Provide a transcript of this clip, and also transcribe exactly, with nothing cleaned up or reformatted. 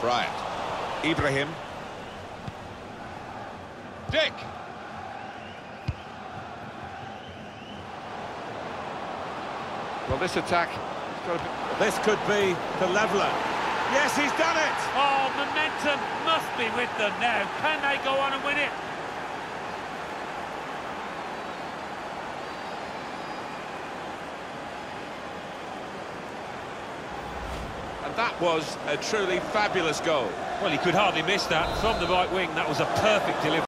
Bryant. Ibrahim. Dick. Well, this attack... Got a bit... This could be the leveller. Yes, he's done it! Oh, momentum must be with them now. Can they go on and win it? And that was a truly fabulous goal. Well, he could hardly miss that. From the right wing, that was a perfect delivery.